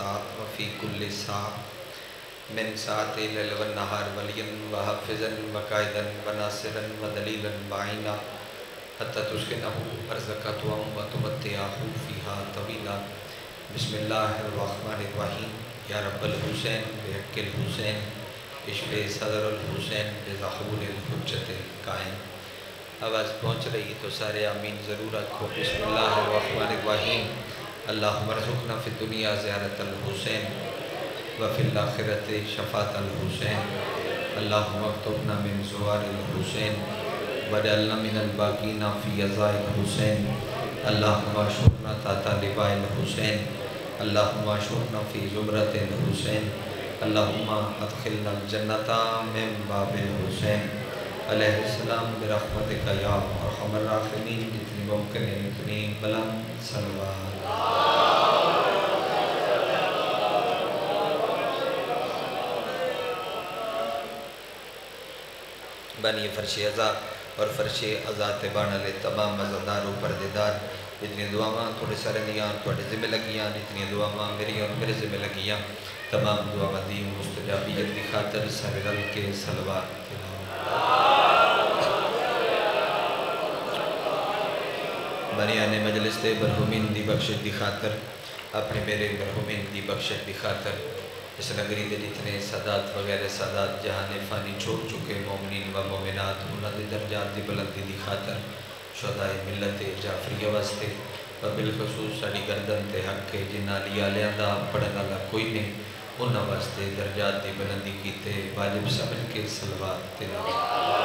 ساعة وفي كل ساعة من ساعة الليل والنهار وليا وحافظا وقائدا وناصرا ودليلا معينا حتى تسكنه أرضك طوعا وتمتعه فيها طويلا. بسم الله الرحمن الرحيم. یا رب الحسین بحق الحسین اشف صدر الحسین بظہور الحجت القائم. آواز پہنچ رہی تو سارے آمین ضرور رکھو. بسم اللہ الرحمن الرحیم. اللہم ارزقنا فی الدنیا زیارت الحسین وفی الآخرت شفاعت الحسین. اللہم اکتبنا من زوار الحسین وجعلنا من الباقین فی عزاء الحسین. اللہم اشرنا تحت لواء الحسین. اللہم اشرنا فی زمرت الحسین. اللہم ادخلنا الجنت من باب الحسین علیہ السلام برحمتک یا ارحم الراحمین. جتنی ممکن ہے اتنی بلند صلوات. بانی فرش عزا اور فرش عزا تبان علی تمام مزدار و پردیدار. جتنی دعاواں تھوڑے سارے لیاں تھوڑے ذمہ لگیاں، جتنی دعاواں میری اور میرے ذمہ لگیاں، تمام دعاواں دی مستجابیت دی خاطر سارے رل کے صلوات. بنیان مجلس دے مرحومین دی بخشش دی خاطر، اپنے میرے مرحومین دی بخشش دی خاطر، اس نگری دے جتنے سادات وغیرہ سادات جہاں فانی چھوڑ چکے مومنین و مومنات، انہاں دے درجات دی بلندی دی خاطر شہدائے ملت جعفریہ واسطے و بالخصوص ساڑی گردن تے حق کے جنہ لیا لیاندہ پڑھنا لگا کوئی نہیں، انہاں واسطے درجات دی بلندی کیتے واجب سمجھ کے صلوات تلاوت.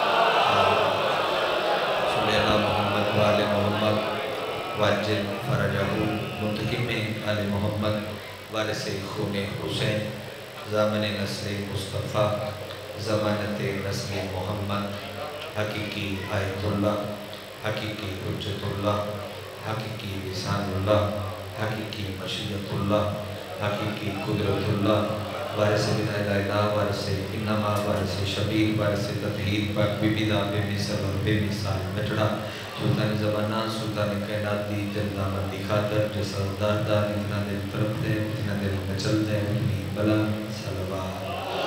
صلی اللہ محمد و آل محمد واجل فرجہ منتقم آل محمد وارث خون حسین زامن نسل مصطفیٰ زمانت نسل محمد حقیقی آیت اللہ حقیقی حجت اللہ حقیقی لسان اللہ حقیقی مشیت اللہ حقیقی قدرت اللہ وارث بن الہ وارث انما وارث شبیر وارث تطہیر پاک بی بیدہ بے مثل اور بے مثال بچڑا سلطان زمانہ سلطان کائنات دی جلدہ مندی خاطر جیسا دار دار اتنا دل طرف دے اتنا دل مچل دے اتنی بلند صلوات.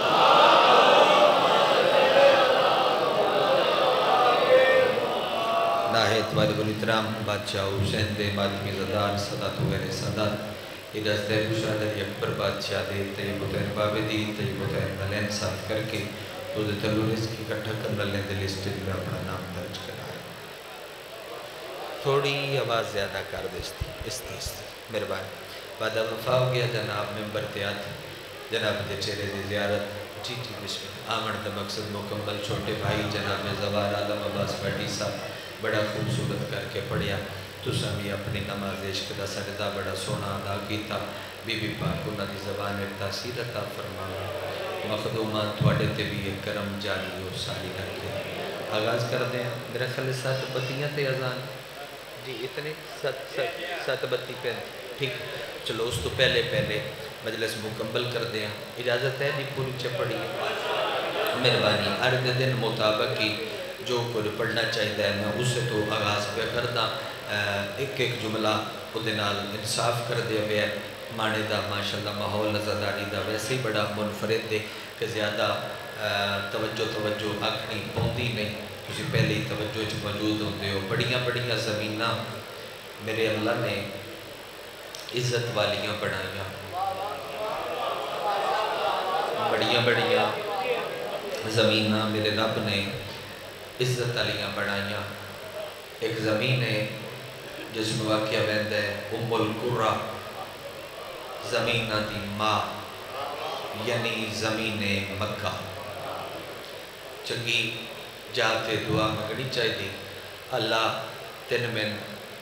ناہید والد الاحترام بادشاہ حسین دے ماتمی زدار صدات وغیرہ صدات ادھاز دے خوشادر اکبر بادشاہ دے طیب و تین بابدی طیب و تین ملین صاف کر کے تو دے تلوریس کی کٹھا کر ملین دے لسٹر میں اپنا نام درج کرائے. تھوڑی آواز زیادہ کر دیستی استی مہربانی. بعد وفا ہو گیا جناب ممبر تیاد جناب دے چہرے دی زیارت. جی بسم اللہ. آمن دا مقصد مکمل چھوٹے بھائی جناب زوار عالم عباس بیٹی صاحب بڑا خوبصورت کر کے پڑھیا. تو سامی اپنی نماز عشق دا سردہ بڑا سونا ادا کیتا. بی بی پاک انہاں دی زبان تاثیر عطا فرمایا. مخدومان تھوڑے تے بھی ایک کرم جاری اور ساری رکھے. آغاز کر دیں. میرا خیال ساتھ بتیاں تے اذان جی اتنے سات بتی پہن ٹھیک. چلو اس تو پہلے مجلس مکمل کر دیں. اجازت ہے جی پوری چپڑی مہربانی. ہر دن مطابق کی جو کوئی پڑھنا چاہیے ہے میں اس سے تو آغاز پہ کردا. ایک جملہ ادھنال انصاف کر دیا گیا مانے دا ماشاءاللہ ماحول نظرداری دا ویسے ہی بڑا منفرد دے کہ زیادہ توجہ آکھنی پوندی نہیں. تسی پہلے ہی توجہ چ موجود ہوندے ہو. بڑیاں زمینہ میرے اللہ نے عزت والیاں بڑھائیاں. بڑیاں زمینہ میرے رب نے عزت والیاں بڑھائیاں. ایک زمین ہے جس میں واقعہ ویندہ ہے ام القرہ زمینہ دی ماں یعنی زمین مکہ. چنگی جاتے دعا مگنی چاہیے اللہ تن من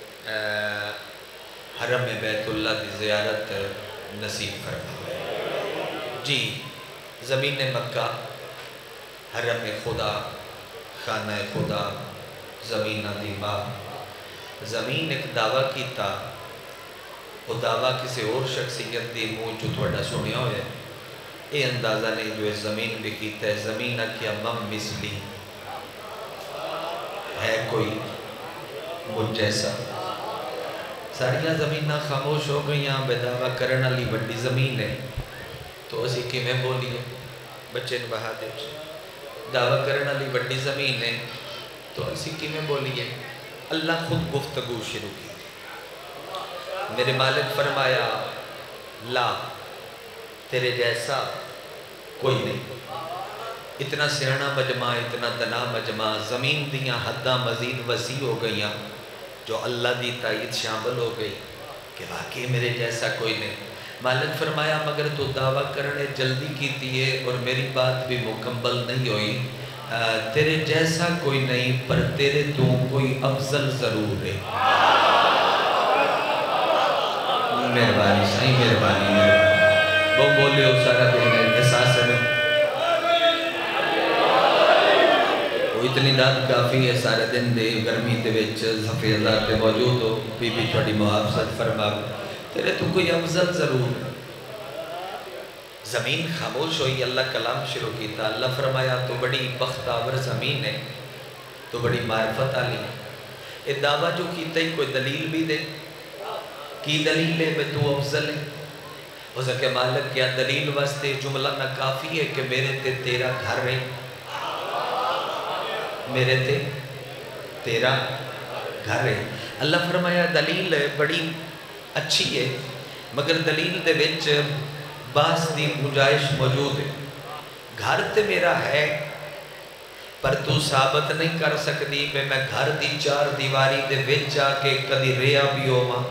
حرم بیت اللہ دی زیارت نصیب فرمائے. جی زمین مکہ حرم خدا خانہ خدا زمین دی ماں. زمین ایک دعویٰ کیتا وہ دعویٰ کسی اور شخصیت دی منہ جو تھوڑا سنیا ہوئے. اے اندازہ نہیں جو زمین بھی کیتا ہے. زمینہ کیا مم مثلی ہے کوئی مجھ جیسا. ساریاں زمیناں خاموش ہو گئی، بے دعویٰ کرنے والی بڑی زمین ہے، تو اسی کیویں بولیے؟ بچے نے بہا دے، دعویٰ کرنے والی بڑی زمین ہے تو اسی کیویں بولیے؟ اللہ خود گفتگو شروع کی، میرے مالک فرمایا لا تیرے جیسا کوئی نہیں، اتنا سیانا مجمع، اتنا دنا مجمع، زمین دیاں حداں مزید وسیع ہو گئیاں جو اللہ دی تائید شامل ہو گئی کہ واقعی میرے جیسا کوئی نہیں۔ مالک فرمایا مگر تو دعویٰ کرنے جلدی کیتی ہے اور میری بات بھی مکمل نہیں ہوئی، تیرے جیسا کوئی نہیں پر تیرے تو کوئی افضل ضرور ہے۔ مہربانی صحیح، مہربانی مہربانی، وہ بولے ہو سارا دن احساس ہے، وہ اتنی رات کافی ہے سارے دن دے گرمی دے وچ صفی اللہ تے موجود ہو، بی بی چھوڑی محافظت فرماو، تیرے تو کوئی افضل ضرور ہے۔ زمین خاموش ہوئی، اللہ کلام شروع کیتا، اللہ فرمایا تو بڑی بختاور زمین ہے، تو بڑی معرفت آلی ہے، یہ دعویٰ جو کیتا ہی کوئی دلیل بھی دے، کی دلیل ہے میں تو افضل ہے؟ ہو سکے مالک کیا دلیل واسطے جملہ نہ کافی ہے کہ میرے تے تیرا گھر ہے، میرے تے تیرا گھر ہے۔ اللہ فرمایا دلیل بڑی اچھی ہے مگر دلیل دے وچ باس دی گنجائش موجود ہے، گھر تے میرا ہے پر تو ثابت نہیں کر سکتی میں گھر دی چار دیواری دے وچ جا کے کدی ریا بھی ہوا۔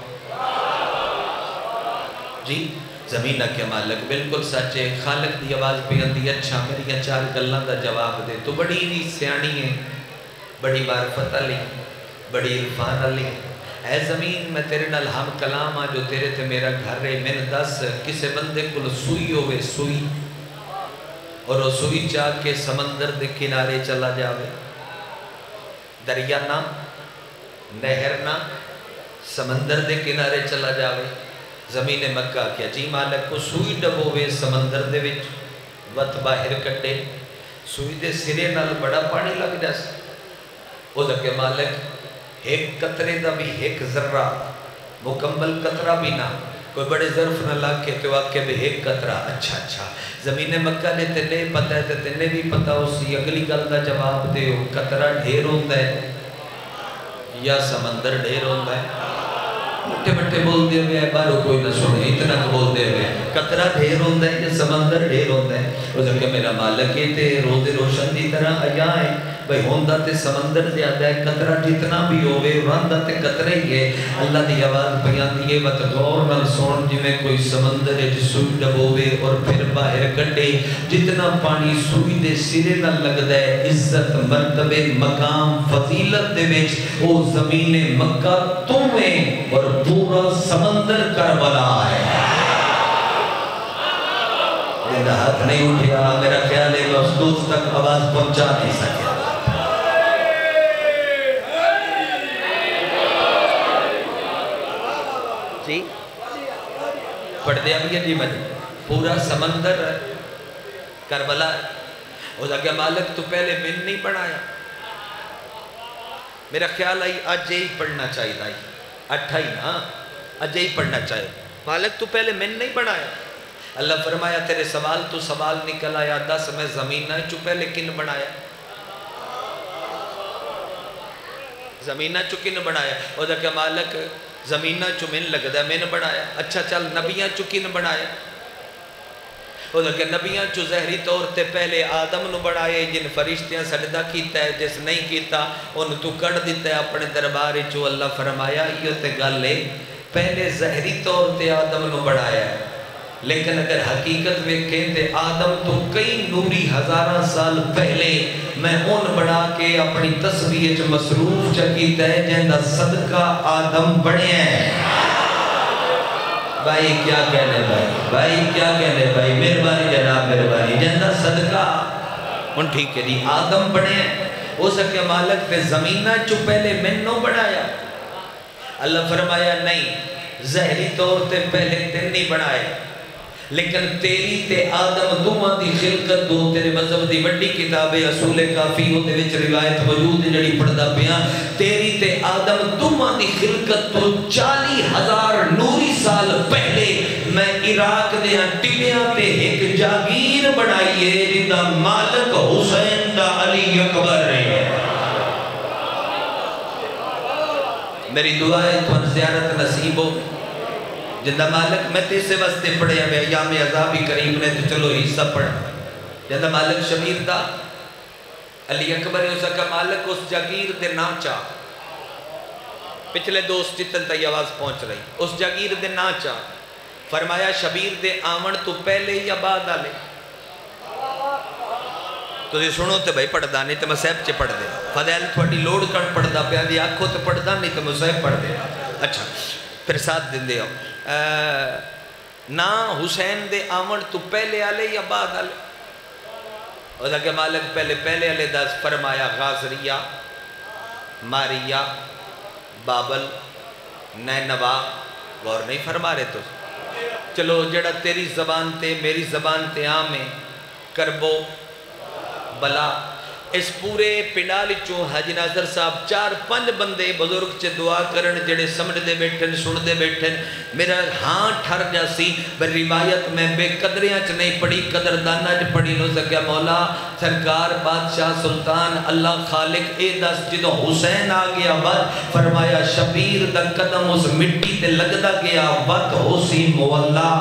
جی زمینہ کے مالک بالکل سچے، خالق دی آواز پہ اندی اچھا میری چار گلاں دا جواب دے، تو بڑی ہی سیانی ہے، بڑی معرفت علی، بڑی عرفان علی، اے زمین میں تیرے نال ہم کلام آ جو تیرے تے میرا گھر ہے، میں دس کسے بندے کو سوئی ہوئے سوئی اور وہ سوئی چاہ کے سمندر دے کنارے چلا جاوے، دریا نہ نہر نہ سمندر دے کنارے چلا جاوے، زمین مکہ کیا جی مالک کو سوئی ڈبوے سمندر دے وچ وط باہر کٹے، سوئی دے سرے نال بڑا پانی لگ جاس، او دکے مالک ایک قطرے دا بھی ایک ذرہ مکمل قطرہ بھی نہ، کوئی بڑے ظرف نہ لا کے تو آکے بھی ایک قطرہ، اچھا زمین مکہ نے تینے پتہ ہے تینے بھی پتہ اسی اگلی گل دا جواب دے ہو، قطرہ ڈھیر ہوندہ ہے یا سمندر ڈھیر ہوندہ ہے؟ مٹھے مٹھے بول دے ہوئے بارو کوئی نہ سنے، اتنا بول دے ہوئے قطرہ ڈھیر ہوندہ ہے یا سمندر ڈھیر ہوندہ ہے؟ وہ جب کہ میرا مالک تے روز روشن دی طرح آیا ہے بھئی ہوندہ تے سمندر زیادہ ہے، قطرہ جتنا بھی ہوئے راندہ تے قطرہ ہی ہے، اللہ دی آواز بیان دیئے وقت غور نال سون جی میں کوئی سمندر ہے جس سوئی ڈبوے اور پھر باہر کٹے، جتنا پانی سوئی دے سرے نہ لگ دے، عزت مرتبے مقام فضیلت دے ویچ او زمین مکہ تمہیں اور پورا سمندر کربلا ہے۔ میرا ہاتھ نہیں اٹھیا، میرا خیال ہے کہ اس دوست تک آواز پہنچا نہیں سکیا۔ جی پڑھ دیا بھی جی مجھے پورا سمندر کربلا ہے، وہ جگہ مالک تو پہلے من نہیں پڑھایا، میرا خیال آئی آج ہی پڑھنا چاہیے تھا، اٹھا ہی نا آج ہی پڑھنا چاہیے، مالک تو پہلے من نہیں پڑھایا۔ اللہ فرمایا تیرے سوال تو سوال نکل آیا، دس میں زمین نہ چو پہلے کن بنایا، زمینہ چو کن بنایا، وہ جگہ مالک زمینہ چو من لگ دا من بنایا، اچھا چل نبیاں چو کن بنایا، وہ جگہ نبیاں چو ظہری طور تے پہلے آدم نو بنائے جن فرشتیاں سجدہ کیتا ہے، جس نہیں کیتا ان تو کڑ دیتا ہے اپنے درباری چو۔ اللہ فرمایا یہ تے گل لے پہلے ظہری طور تے آدم نو بنایا ہے، لیکن اگر حقیقت میں کہتے آدم تو کئی نوری ہزارہ سال پہلے میں ان بڑھا کے اپنی تصویر مصروف چکیتا ہے جہاں صدقہ آدم بڑھے ہیں۔ بھائی کیا کہنے بھائی کیا کہنے بھائی، مہربانی جناب مہربانی، جہاں صدقہ ان ٹھیک ہے جی آدم بڑھے ہیں، ہو سکے مالک تے زمینہ چو پہلے میں نو بڑھایا۔ اللہ فرمایا نہیں ظاہری طور تے پہلے تن نہیں بڑھائے، لیکن تیری تے آدم دوہاں دی خلقت دو تیرے مذہب دی وڈی کتاب اصول کافی ہو دے وچ روایت موجود جڑی پڑھدا پیا تیری تے آدم دوہاں دی خلقت تو 40,000 نوری سال پہلے میں عراق دے ٹبیاں تے ایک جاگیر بنائیے جندا مالک حسین دا علی اکبر رہے میری دعا ہے تو زیارت نصیب ہو جندہ مالک میں تیسے واسطے پڑھے ہیں ایام عذابی قریب نے تو چلو حصہ پڑھ جندہ مالک شبیر دا علی اکبر ہے اسا کا مالک اس جاگیر دے نا چاہ پچھلے دوست چتن تا یہ آواز پہنچ رہی اس جاگیر دے نا چاہ فرمایا شبیر دے آمن تو پہلے یا بعد آلے تو یہ سنو تے بھائی پڑھ دا نہیں تو میں صاحب چے پڑھ دے فضیل تھوڑی لوڑ کر پڑھ دا پہ آدھی آنکھوں تو پڑھ دا نہیں تو میں صاحب پڑھ دے اچھا پھر ساتھ دن دے آؤ نا حسین دے آمن تو پہلے آلے یا بعد آلے اور کہ مالک پہلے آلے دا فرمایا غازریہ ماریہ بابل نینوا غور نہیں فرما رہے تو چلو جڑا تیری زبان تے میری زبان تے آمیں کربو بلا اس پورے پنڈال چوں حاجی ناظر صاحب 4-5 بندے بزرگ چے دعا کرن جڑے سمجھ دے بیٹھن سن دے بیٹھن میرا ہاں ٹھر جاسی بر روایت میں بے قدریاں چ نہیں پڑھی قدردانہ چ پڑھی نو سکیا مولا سرکار بادشاہ سلطان اللہ خالق اے دس جدو حسین آ گیا وقت فرمایا شبیر دا قدم اس مٹی تے لگدا گیا وقت ہوسی مولا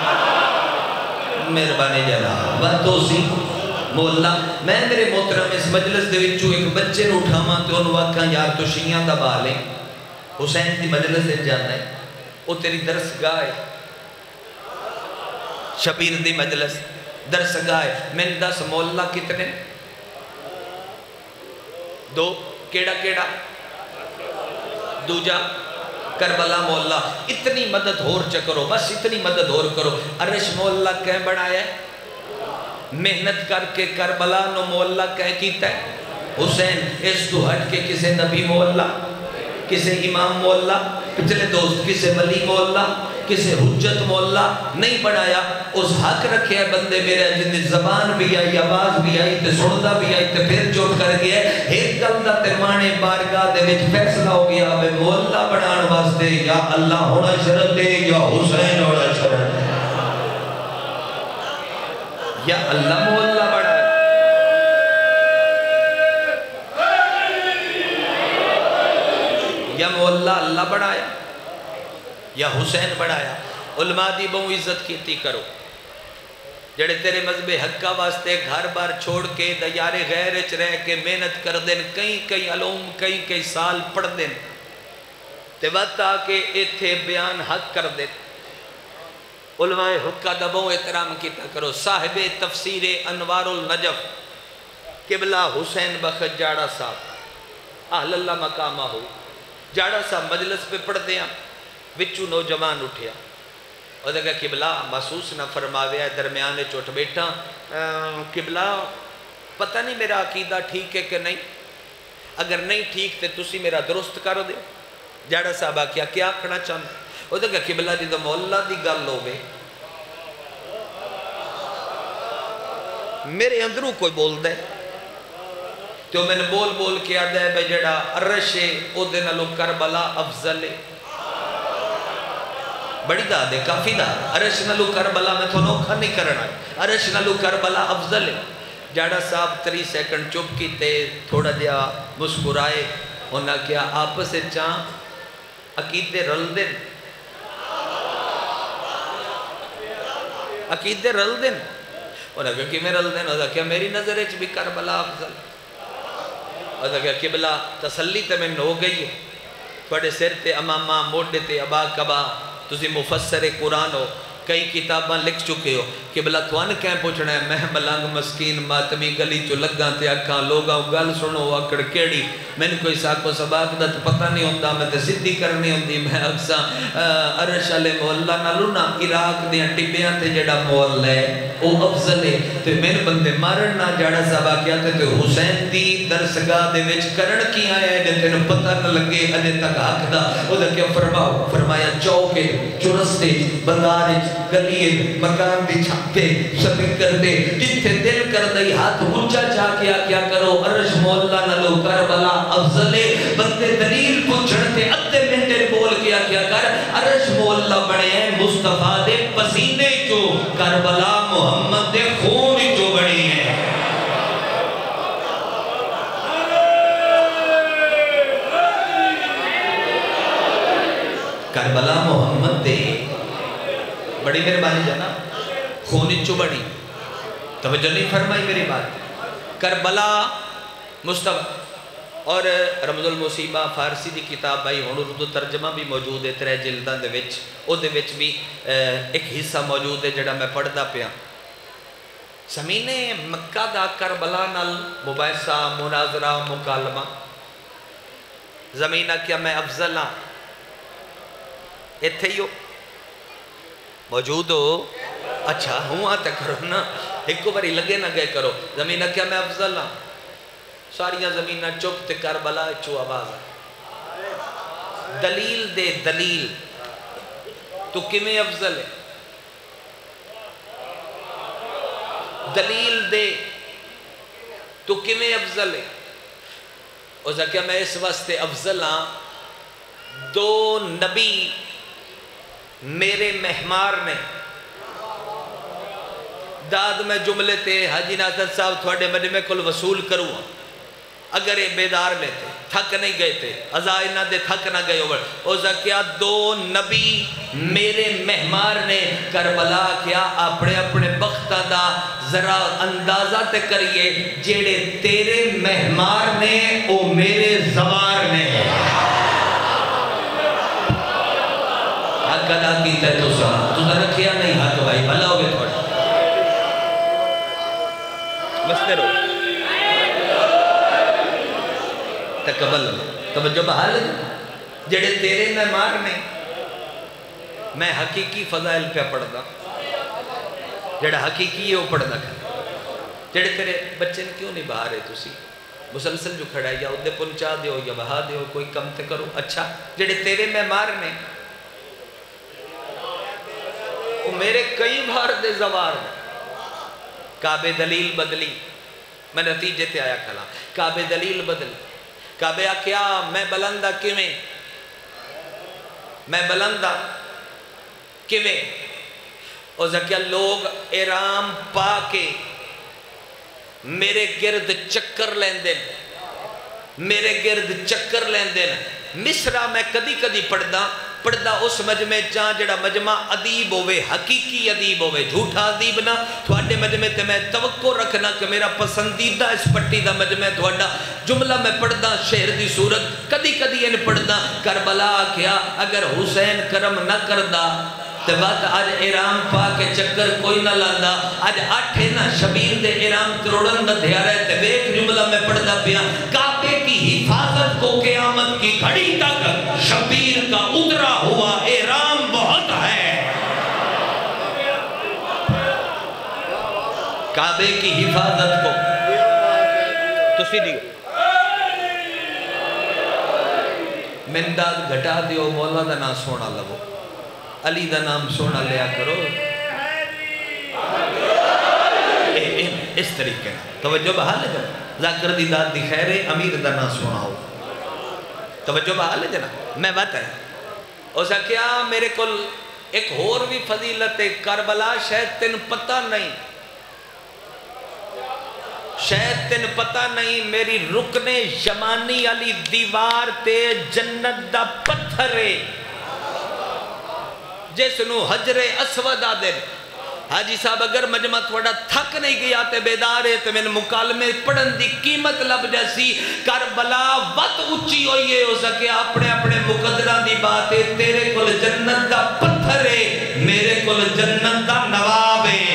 مہربانی جناب وقت ہوسی مولا میں میرے محترم اس مجلس دے وچوں ایک بچے نو اٹھاواں تے انہوں آکھاں یار تو شیعہ دا بالے حسین دی مجلس دے جانا ہے وہ تیری درس گاہ ہے شبیر دی مجلس درس گاہ ہے میں نے 10 مولا کتنے 2 کیڑا دوجا کربلا مولا اتنی مدد ہور چکرو بس اتنی مدد ہور کرو عرش مولا کہیں بڑھایا ہے محنت کر کے کربلا نو مولا کہیں کیتا ہے حسین اس تو ہٹ کے کسے نبی مولا کسے امام مولا پچھلے دوست کسے ولی مولا کسے حجت مولا نہیں بڑھایا اس حق رکھے ہے بندے میرے جن زبان بھی آئی آواز بھی آئی تے سندا بھی آئی تے پھر چوٹ کر گیا ایک دم دا تے مانے بارگاہ دے وچ فیصلہ ہو گیا اب مولا بڑھان واسطے یا اللہ ہونا شرط ہے یا حسین ہونا شرط ہے یا اللہ مولا بڑھایا یا مولا اللہ بڑھایا یا حسین بڑھایا علماء دی بہو عزت کیتی کرو جڑے تیرے مذہب حقہ واسطے گھر بار چھوڑ کے دیار غیر اچ رہ کے محنت کر دیں کئی علوم کئی سال پڑھ دیں تے وقت آکے ایتھے بیان حق کر دیں علماء حقہ دبوں احترام کیتا کرو صاحب تفسیر انوار النجف قبلہ حسین بخت جاڑا صاحب اہل اللہ مقامہ ہو جاڑا صاحب مجلس پہ پڑھ دیا وچو نوجوان اٹھیا اور دیکھا قبلہ محسوس نہ فرماویا درمیانے چوٹ بیٹھا قبلہ پتہ نہیں میرا عقیدہ ٹھیک ہے کہ نہیں اگر نہیں ٹھیک تے تسی میرا درست کر دے جاڑا صاحب کیا کھڑا چاہتا وہ دیکھا قبلہ جدو مولا دی گل ہوئے میرے اندروں کوئی بول دے تو میں نے بول کے آدھا ہے بے جڑا عرش ہے او دے نلو کربلا افضل ہے بڑی دا دے کافی دا عرش نلو کربلا میں تو نوکھا نہیں کرنا عرش نلو کربلا افضل ہے جاڑا صاحب 3 سیکنڈ چپ کی تے تھوڑا جا مسکرائے ہونا کیا آپس سے چاہاں عقیدے رل دیں عقیدے رل دیں انہوں نے کہا کہ میں رل دیں انہوں نے کہا میری نظر ہے بھی کربلا افضل انہوں نے کہا قبلہ تسلی تے میں ہو گئی ہے تھوڑے سر تے امامہ موڈے تے ابا کبا تسی مفسر قرآن ہو کئی کتاباں لکھ چکے ہو قبلہ توان کہیں پوچھنا ہے میں ملنگ مسکین ماتمی گلی چو لگاں تے اکھاں لوگاں گل سنو آکڑ کیڑی میں نے کوئی ساکو سباق دا پتہ نہیں ہوندہ میں تے صدی کرنی ہوندی میں اکساں عرش علیہ مولا نہ لونا عراق دیاں ٹبیاں تے جڑا مولا ہے او افضل ہے تے میرے بندے مارن نہ جاڑا صاحبہ کیا تے حسین دی درسگاہ دے وچ کرن کی آیا ہے جے تینوں پتہ نہ لگے اجے تک حق دا او دا کیا فرمایا چوکے چرستے بندار گلی مکان دی چھپے سپیکر دے جتھے دل کر دئی ہاتھ اونچا جا کے کیا کرو عرش مولا نلو کربلا افضل بندے دلیل پوچھن تے ادھے منٹے بول کیا کر عرش مولا بنے ہیں مصطفیٰ دے پسینے جو کربلا محمد دے خون جو بنے ہیں کربلا محمد دے بڑی مہربانی جناب خون چو بڑی توجہ نہیں فرمائی میری بات کربلا مصطفیٰ اور رمض المصیبہ فارسی دی کتاب آئی ہون اردو ترجمہ بھی موجود ہے 3 جلدان دے وچ او دے وچ بھی ایک حصہ موجود ہے جڑا میں پڑھ دا پیا زمین مکہ دا کربلا نال مباحثہ مناظرہ مکالمہ زمینہ کیا میں افضل ہاں ایتھے ہی ہو موجود ہو اچھا ہوں آتا کرو نا ایک کو باری لگے نہ گئے کرو زمینہ کیا میں افضل ہاں ساریاں زمینہ چپ تے کربلا چو آواز ہے دلیل دے دلیل تو کمیں افضل ہے دلیل دے تو کمیں افضل ہے اور ذکر میں اس واسطے افضل ہاں 2 نبی میرے مہمار نے داد میں جملے تے حاجی ناصر صاحب تھوڑے مجمع کل وصول کروں اگر یہ بیدار میں تھے تھک نہیں گئے تھے ازائنہ دے تھک نہ گئے ہوئے اوزا کیا 2 نبی میرے مہمار نے کربلا کیا اپنے اپنے بختہ دا ذرا اندازہ تے کریے جیڑے تیرے مہمار نے او میرے زوار نے حق ادا کیتا ہے تو رکھیا نہیں حق بھائی بھلا ہوگے تھوڑا مستے رو تقبل توجہ بحال ہے جڑے تیرے مہمار نے میں حقیقی فضائل پہ پڑھ دا جڑا حقیقی ہے وہ پڑھ دا جڑے تیرے بچے نے کیوں نہیں بہا رہے تسی مسلسل جو کھڑا ہے یا ادھے پہنچا دیو یا بہا دیو کوئی کم تے کرو اچھا جڑے تیرے مہمار نے وہ میرے کئی بار دے زوار نے کعبے دلیل بدلی میں نتیجے تے آیا کھلا کعبے دلیل بدلی کعبے کیا میں بلندہ کیویں میں بلندہ کیویں اور ذکیہ لوگ احرام پا کے میرے گرد چکر لیندے میرے گرد چکر لیندے مصرہ میں کدی کدی پڑھدا اس مجمع جہاں جڑا مجمع عدیب ہوئے حقیقی عدیب ہوئے جھوٹا عدیب نہ تھوڑے مجمع تے میں توقع رکھنا کہ میرا پسندیدہ اس پٹی دا مجمع تھوڑا جملہ میں پڑھدا شہر دی صورت کدی کدی ان پڑھدا کربلا کیا اگر حسین کرم نہ کردہ تے بات آج احرام پا کے چکر کوئی نہ لاندا آج 8 نا شبیر دے احرام کروڑن دا دھیا رہے تے ایک جملہ میں پڑھدا پیا کعبے کی حفاظت کو قیامت کی گھڑی تک شبیر کا اترا ہوا احرام بہت ہے کعبے کی حفاظت کو تو سیدھی منداد گھٹا دیو مولا دا نام سونا لگو علی دا نام سونا لیا کرو اس طریقے توجہ بحال ہے جناب ذاکر دی داد دی خیرے امیر دا نام سونا ہو توجہ بحال ہے جناب میں بات ہے اوسا کیا میرے کل ایک اور بھی فضیلت کربلا شاید تین پتہ نہیں شاید تین پتہ نہیں میری رکن یمانی علی دیوار تے جنت دا پتھر ہے جس نو حجر اسود آدھر حاجی صاحب اگر مجمع تھوڑا تھک نہیں گیا تے بیدار ہے تے میں مکالمے پڑھن دی قیمت لب جیسی کربلا وقت اچھی ہوئی ہے ہو سکے اپنے اپنے مقدرہ دی بات ہے تیرے کل جنت دا پتھر ہے میرے کل جنت دا نواب ہے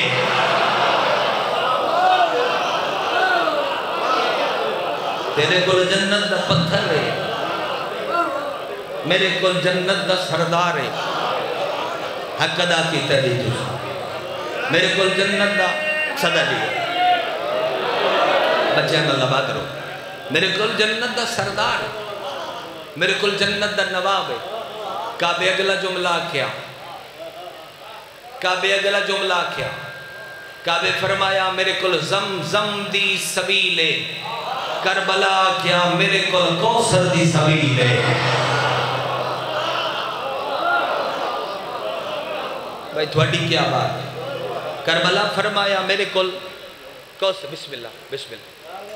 تیرے کل جنت دا پتھر ہے میرے کل جنت دا سردار ہے حق ادا کی تحریر میرے کل جنت دا صدا دیئے بچے اللہ بات کرو میرے کل جنت دا سردار ہے میرے کل جنت دا نواب ہے کعبے اگلا جملہ کیا کعبے اگلا جملہ کیا؟ کعبے فرمایا میرے کل زمزم دی سبیلے، کربلا کیا میرے کل کوثر دی سبیلے۔ بھائی تھوڑی کیا بات ہے؟ کربلا فرمایا میرے کل کوثر، بسم اللہ بسم اللہ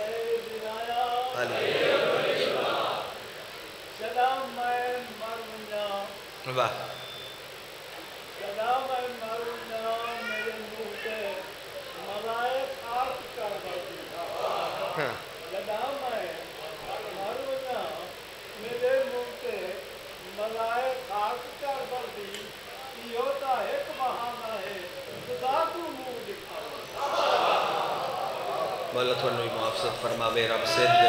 واہ مولا تھوڑی محافظت فرماوے رب سدھ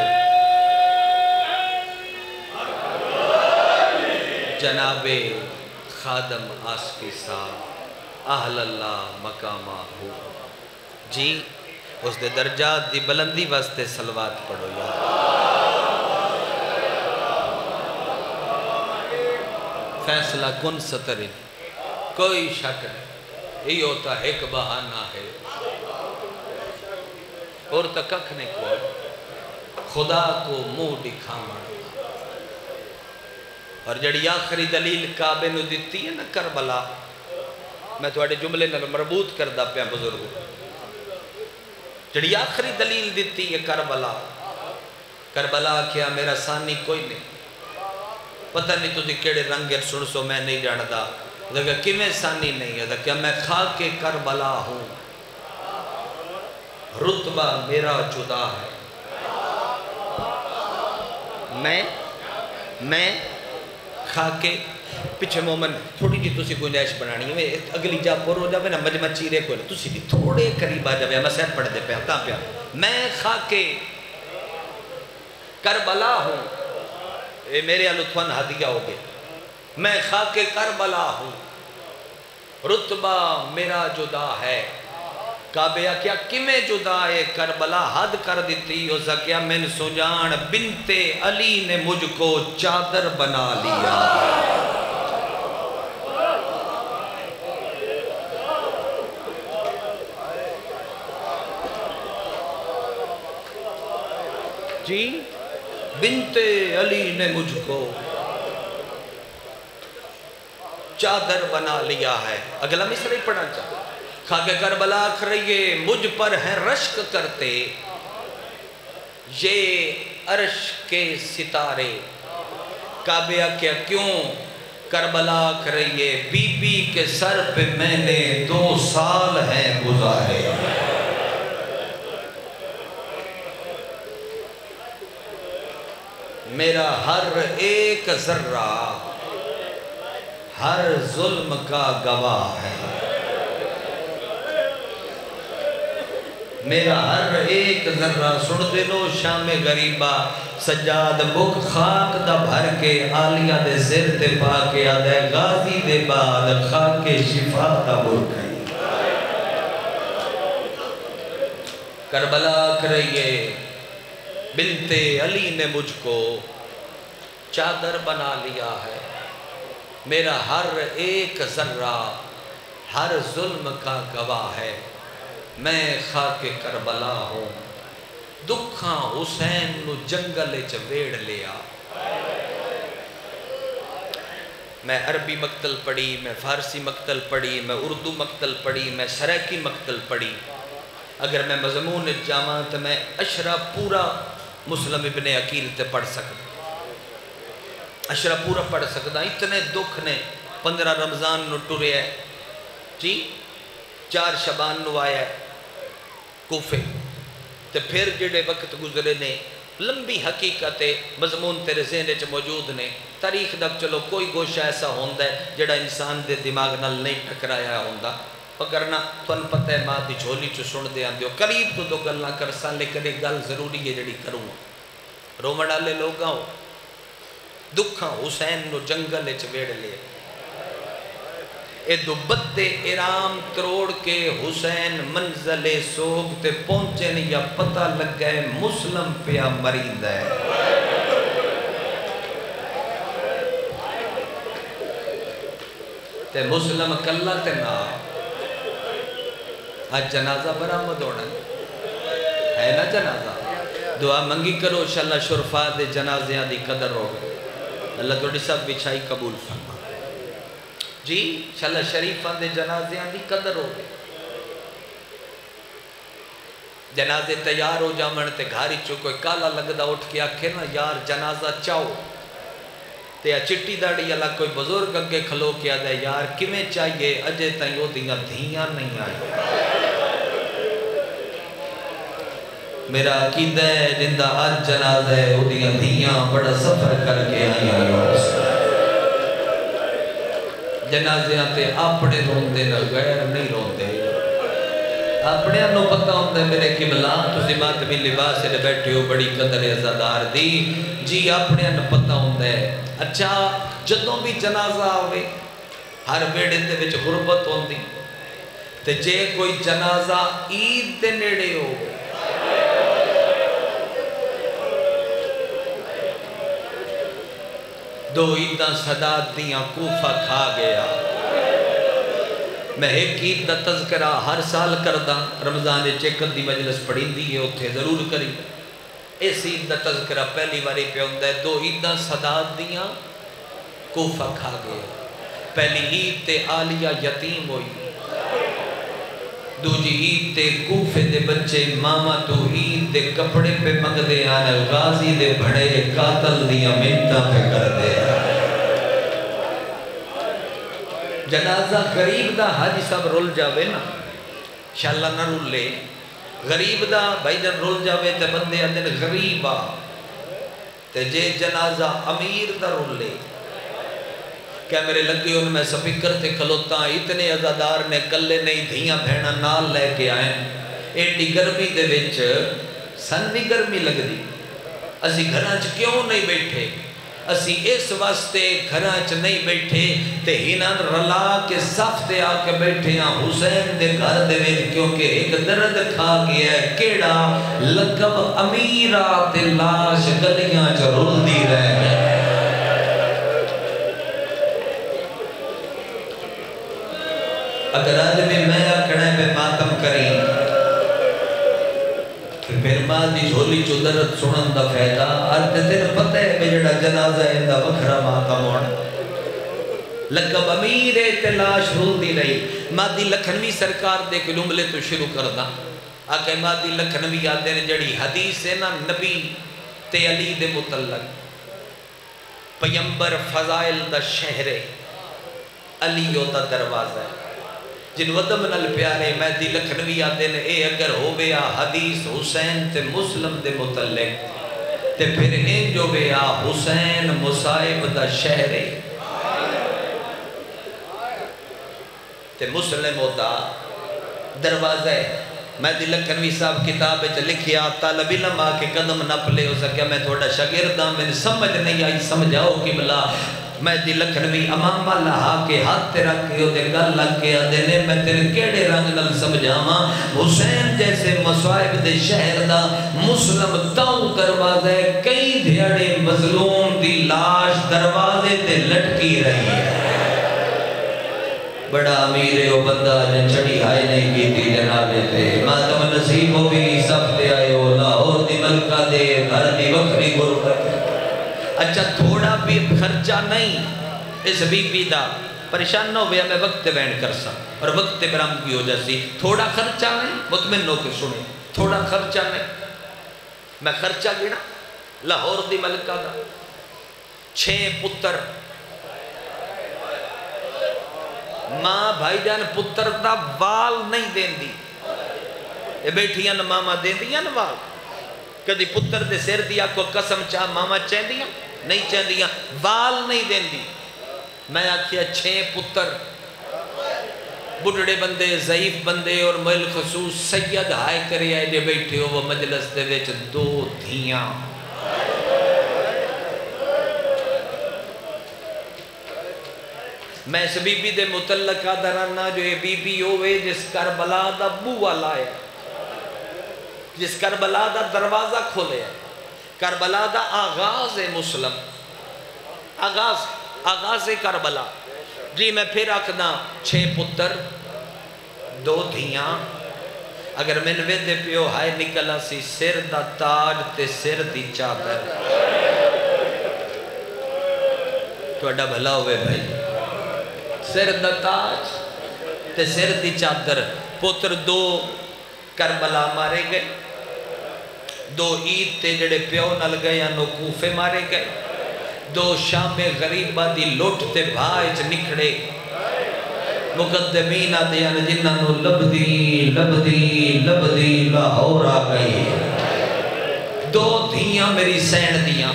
جناب خادم آسفی صاحب اہل اللہ مقامہ ہو جی اس دے درجات دی بلندی واسطے صلوات پڑھو یا فیصلہ کن سترین کوئی شک نہیں یہ ہوتا ایک بہانہ ہے اور تکک نے کو خدا کو منہ دکھانا اور جڑی آخری دلیل کعبے نو دیتی ہے نا کربلا میں تھوڑے جملے نال مربوط کردہ پیا بزرگوں جڑی آخری دلیل دیتی ہے کربلا کیا میرا ثانی کوئی نہیں پتہ نہیں تجھے کیڑے رنگے سن سو میں نہیں جاندہ لیکن کمیں ثانی نہیں ہے کہ میں خاک کربلا ہوں رتبہ میرا جدا ہے میں خاک پچھے مومن تھوڑی جی تسی گنجائش بنانی ہے اگلی جا پر ہو جاوے نا مجمع چیرے کوئی نہیں تسی بھی تھوڑے قریب آ جاوے میں سید پڑھ دے پہ تا پیا میں خاک کربلا ہوں اے میرے لطفاً ہدیہ ہو گئے میں خاک کربلا ہوں رتبہ میرا جدا ہے کعبہ کیا کمیں جدا ہے کربلا حد کر دیتی ہو سکیا میں نے سجان بنت علی نے مجھ کو چادر بنا لیا جی بنت علی نے مجھ کو چادر بنا لیا ہے اگلا مصرعی پڑھنا چاہتا خاک کربلا کریے مجھ پر ہیں رشک کرتے یہ عرش کے ستارے کعبہ کیا کیوں کربلا کریے بی بی کے سر پہ میں نے 2 سال ہیں گزارے میرا ہر ایک ذرہ ہر ظلم کا گواہ ہے میرا ہر ایک ذرہ سن دنو شام غریبہ سجاد بک خاک دا بھر کے آلیہ دے زر دے پاکے آدھے غازی دے بعد خاک شفا دا برکھائی کربلا کرئیے بنت علی نے مجھ کو چادر بنا لیا ہے میرا ہر ایک ذرہ ہر ظلم کا گواہ ہے میں خاک کربلا ہوں دکھاں حسین نو جنگل چویڑ لیا میں عربی مقتل پڑھی میں فارسی مقتل پڑھی میں اردو مقتل پڑھی میں سرائکی مقتل پڑھی اگر میں مضمون جامعہ تو میں اشرا پورا مسلم ابن عقیل تے پڑھ سکتا اشرا پورا پڑھ سکتا اتنے دکھ نے 15 رمضان نو ٹرے ہے جی 4 شبان نو آیا ہے کوفے تے پھر جڑے وقت گزرے نے لمبی حقیقت مضمون تیرے ذہن وچ موجود نے تاریخ دا چلو کوئی گوشہ ایسا ہوندا ہے جڑا انسان دے دماغ نال نہیں ٹکرایا ہوندا پکرنا تھن پتہ ہے ماں دی جھولی چ سن دے آندے قریب تو گلاں کرساں لیکن ایک گل ضروری ہے جڑی کروں رومن والے لوگاں دکھاں حسین نو جنگل وچ ویڑ لے اے دوبت ارام تروڑ کے حسین منزل سوگ تے پہنچے نہیں یا پتہ لگ گئے مسلم پیا مرید ہے تے مسلم کلہ تے نا آج جنازہ برآمد ہونا ہے نا جنازہ دعا منگی کرو انشاءاللہ شرفا دے جنازیاں دی قدر ہو گئے اللہ توڑی سب بچھائی قبول فرما جی انشاءاللہ شریفان دے جنازیاں دی قدر ہو گئے جنازے تیار ہو جامن تے گھاری چو کوئی کالا لگدا اٹھ کے آکھے نا یار جنازہ چاہو تے چٹی داڑی اللہ کوئی بزرگ اگے کھلو کیا دے یار کمیں چاہیے اجے تائیں وہ دیاں دھیاں نہیں آئی میرا عقیدہ ہے جندہ آج جنازہ ہے وہ دیاں دھیاں بڑا سفر کر کے آئی جنازیاں تے اپنے روندے نہ غیر نہیں روندے اپنے انہوں پتہ ہوندے میرے قبلہ تسی ماتمی لباس سے بیٹھے ہو بڑی قدر عزادار دی جی اپنے انہوں پتہ ہوندے اچھا جدوں بھی جنازہ ہوئے ہر بیڑے دے وچ غربت ہوندی تے جے کوئی جنازہ عید دے نیڑے ہو دو عیداں صدات دیاں کوفہ کھا گیا میں ایک عید دا تذکرہ ہر سال کردہ رمضان چیکن دی مجلس پڑھیں دی ہے اتھے ضرور کری اس عید دا تذکرہ پہلی باری پہ ہوندہ ہے دو عیداں صدات دیاں کوفہ کھا گیا پہلی عید تے آلیہ یتیم ہوئی دوجی عید تے کوفے دے بچے ماما تو عید دے کپڑے پہ منگ دے آنا غازی دے بڑے قاتل دیاں منتہ پہ کر دے جنازہ غریب دا حاجی صاحب رول جاوے نا انشاءاللہ نہ رول لے غریب دا بھائی جن رول جاوے تے بندے اندر غریبا تے جے جنازہ امیر دا رول لے کیا میرے لگے ان میں سپیکر تے کھلوتا اتنے عزادار نے کلے نہیں دھیاں بھینا نال لے کے آئیں ایڈی گرمی دے وچ سن بھی گرمی لگ دی اسی گھرانچ کیوں نہیں بیٹھے اسی اس واسطے گھرانچ نہیں بیٹھے تے ہینان رلا کے صف تے آکے بیٹھے ہیں حسین دے گھر دے وچ کیونکہ ایک درد کھا گیا ہے کیڑا لقب امیرہ تے لاش گلیاں چ رول دی رہ گئے اگر آدمی میں اکڑے پہ ماتم کریں پھر ماں دی جھولی چو درد سنن دا فیدہ آج دن پتہ ہے میں جڑا جنازہ ہے دا وکھرا ماتم ہونا لقب امیر تلاش رول دی رہی ماں دی لکھنوی سرکار دے کلوملے تو شروع کردہ آکے ماں دی لکھنوی آدھے نے جڑی حدیث ہے نا نبی تے علی دے متعلق پیمبر فضائل دا شہر علیو دا دروازہ ہے جن ودم نل پیارے مہدی لکھنوی آدھے نے اے اگر ہو بیا حدیث حسین تے مسلم دے متعلق تے پھر این جو بیا حسین مصائب دا شہر تے مسلم دا دروازہ ہے مہدی لکھنوی صاحب کتاب ہے لکھیا طالب علم آکے قدم نہ پلے ہو سکیا میں تھوڑا شاگرداں میں سمجھ نہیں آئی سمجھاؤ کہ بلا مہدی لکھنوی امام اللہ کے ہاتھ تے رکھ کے دے گل لگ کے آدھے میں تیرے کیڑے رنگ نل سمجھاواں حسین جیسے مصائب دے شہر دا مسلم تاؤ دروازے کئی دھیڑے مظلوم دی لاش دروازے تے لٹکی رہی ہے بڑا امیر او بندہ جن چڑی ہائے نہیں کی تھی جنابے تے ماتم نصیب ہو بھی سب تے آئے ہو لاہور دی ملکہ دے گھر دی وکری غربت اچھا تھوڑا بھی خرچہ نہیں اس بی بی دا پریشان نہ ہویا میں وقت وین کر سا اور وقت برامگی ہو جاسی تھوڑا خرچہ نہیں مطمئن ہو کے سنے تھوڑا خرچہ نہیں میں خرچہ گنا لاہور دی ملکہ دا 6 پتر ماں بھائی جان پتر دا وال نہیں دین دی یہ بیٹھیاں ماما دین دیا نا وال کدی پتر دے سیر دیا کو قسم چاہ ماما چاہ دیا نہیں چاہ دیا وال نہیں دین دی میں آکھیا 6 پتر بڑھڑے بندے ضعیف بندے اور مل خصوص سید ہائے کرے آئے جے بیٹھے ہو وہ مجلس دے ویچ 2 دھیاں میں اس بی بی دے متعلقہ درانا جو یہ بی بی ہوئے جس کربلا دا بوہ لائے جس کربلا دا دروازہ کھولے کربلا دا آغاز مسلم آغاز کربلا جی میں پھر آکھنا 6 پتر 2 دھیاں اگر میں ویندے پیو ہائے نکلا سی سر دا تاج تے سر دی چادر توڑا بھلا ہوئے بھائی سر دا تاج تے سر دی چادر پتر دو کربلا مارے گئے دو عید تے جڑے پیو نل گئے یا نو کوفے مارے گئے دو شام غریبہ دی لوٹ تے بھائج نکڑے مقدمین آدھیان جنہاں نو لبدی لبدی لبدی لاہور آ گئی دو دھیاں میری سین دیاں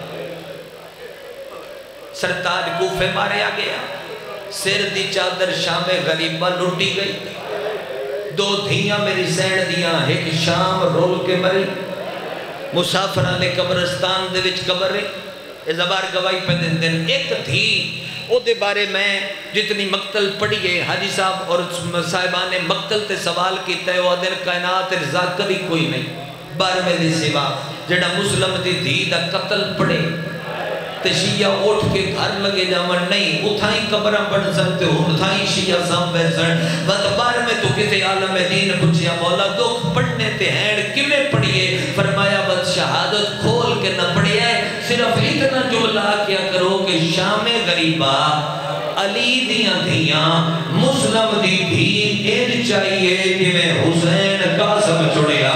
سرطاج کوفے مارے آ گیا سر دی چادر شام غریبہ لوٹی گئی دو دھیاں میری سین دیاں ایک شام رول کے مری مسافرہ نے قبرستان دے وچ قبر رہے اس زبار گواہی پہ دن ایک تھی او دے بارے میں جتنی مقتل پڑھی ہے حاجی صاحب اور صاحبان نے مقتل تے سوال کیتا ہے وہ دن کائنات رضا کری کوئی نہیں بار میں دے سوا جڑا مسلم دی دھی دا قتل پڑے تے شیعہ اٹھ کے گھر لگے جامن نہیں اتھائی قبرہ بڑھ سکتے ہو اتھائی شیعہ سام بیسن بات بار میں تو کسی عالم دین پوچھیا مولا دکھ پڑھنے تے ہینڈ کمیں پڑھئے فرمایا بد شہادت کھول کے نہ پڑھئے صرف اتنا جملہ کیا کرو کہ شام غریبہ علی دیاں دھیاں مسلم دی دھی اید چاہیے جویں حسین قاسم چڑیا